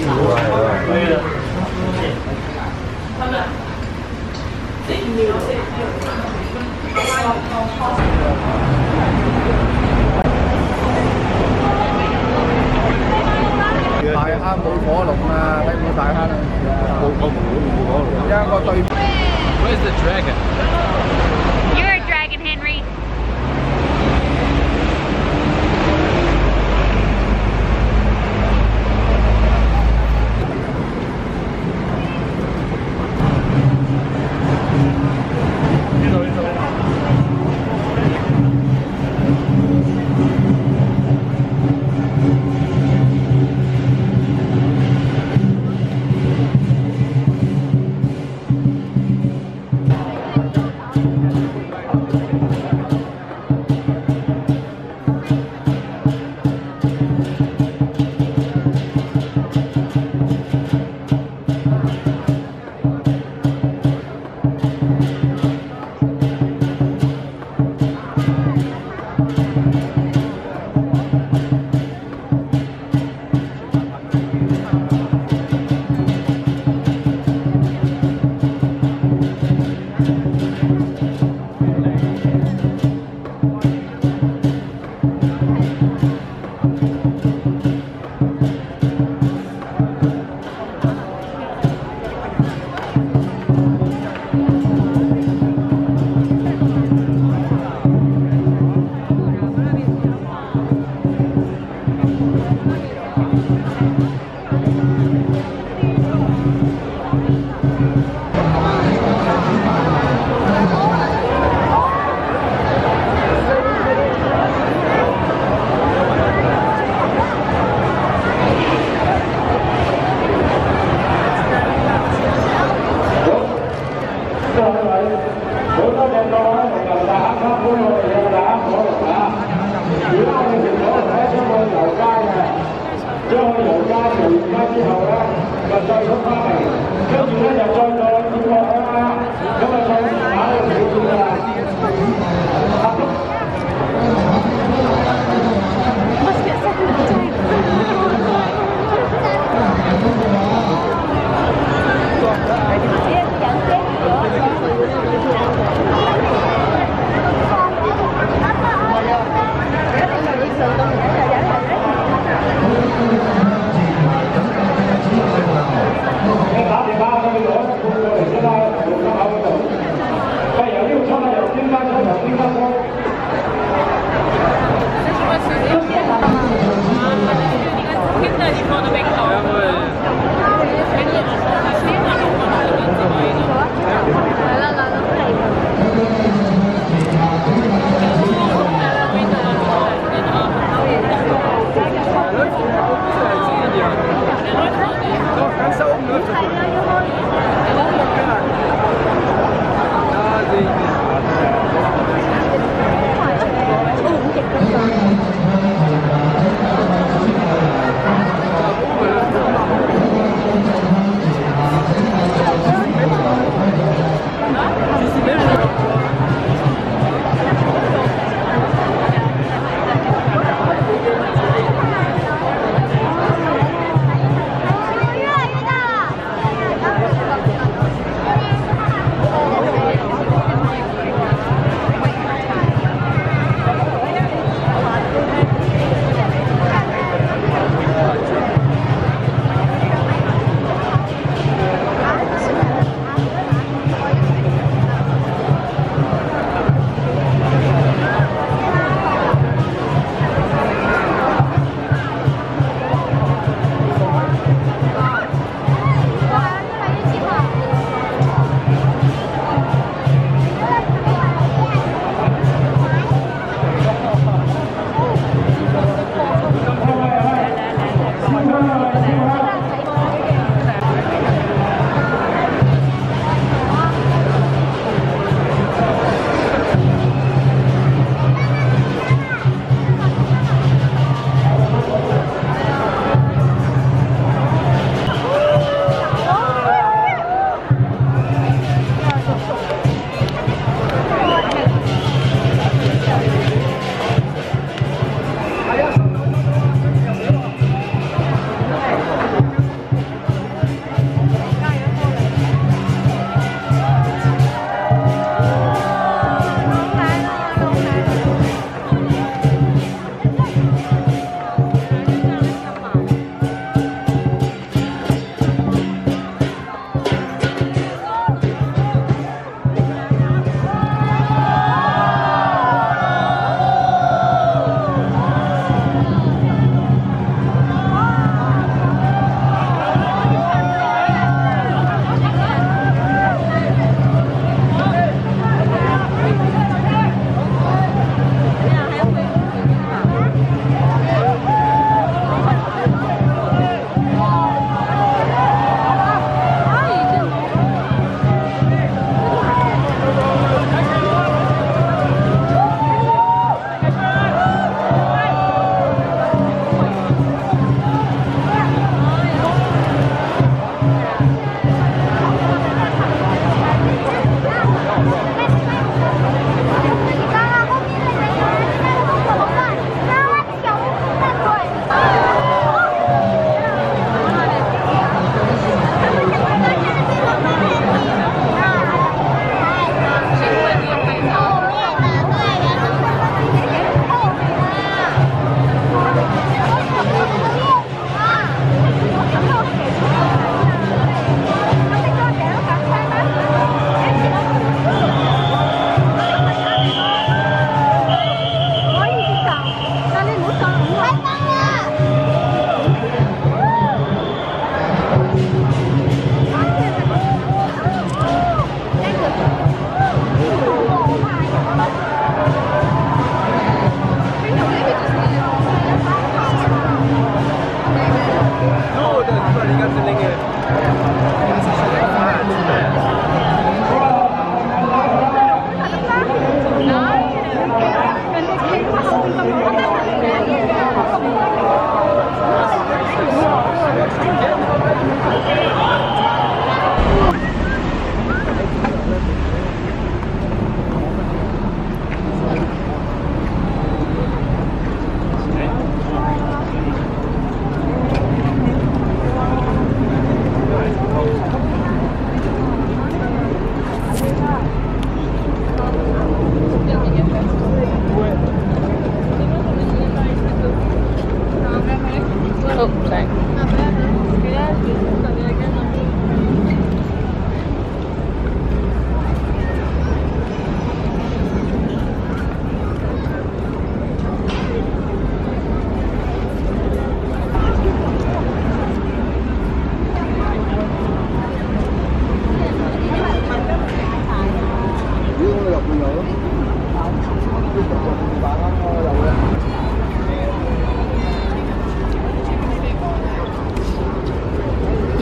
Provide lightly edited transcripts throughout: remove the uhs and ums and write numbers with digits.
大坑冇火龍啊，睇冇大坑啊，冇個湖冇火龍。而家個對。Where's the dragon? You're a dragon, Henry.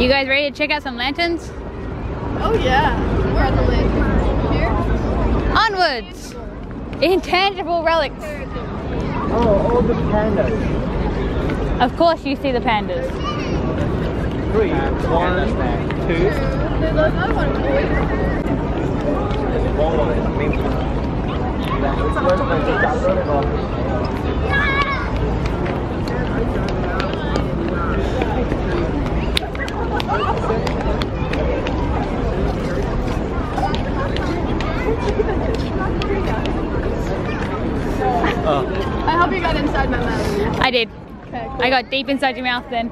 You guys ready to check out some lanterns? Oh yeah. Where are the lanterns? Here? Onwards! Intangible relics. Oh, all the pandas. Of course you see the pandas. 3, 1, 2. There's another one. I hope you got inside my mouth. I did. Okay, cool. I got deep inside your mouth then.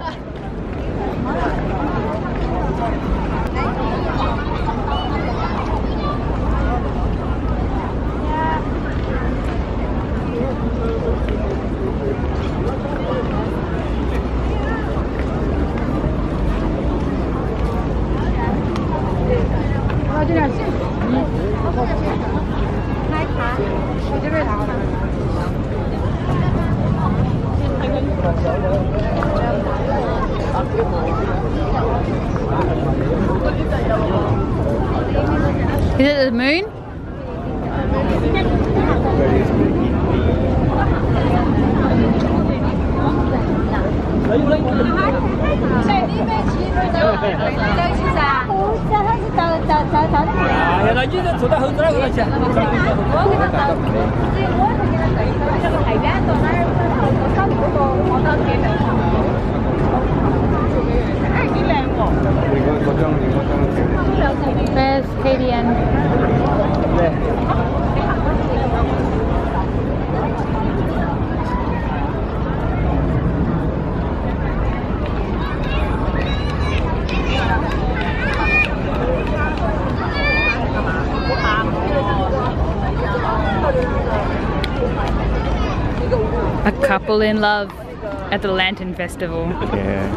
Is it the moon? Where's KDN? A couple in love at the Lantern Festival. Yeah.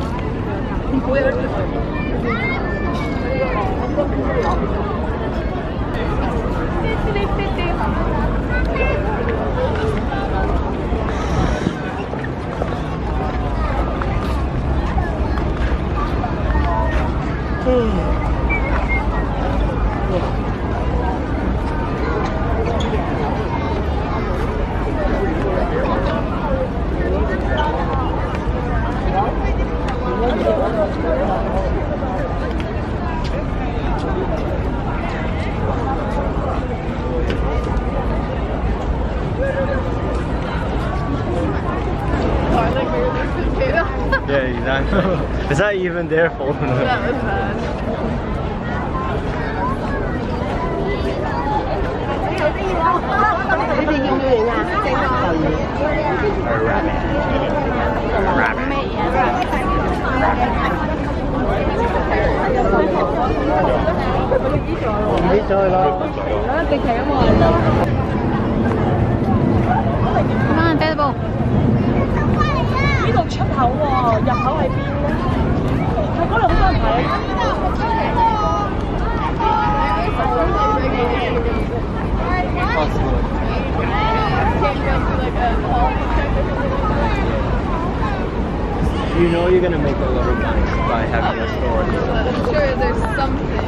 Yeah, exactly. Is that even their fault? That was bad. Không biết chơi đâu. Come on, festival. 呢度出口喎，入口喺邊咧？喺嗰度好多人睇。 You know you're gonna make a lot of money by having a store. I'm sure there's something.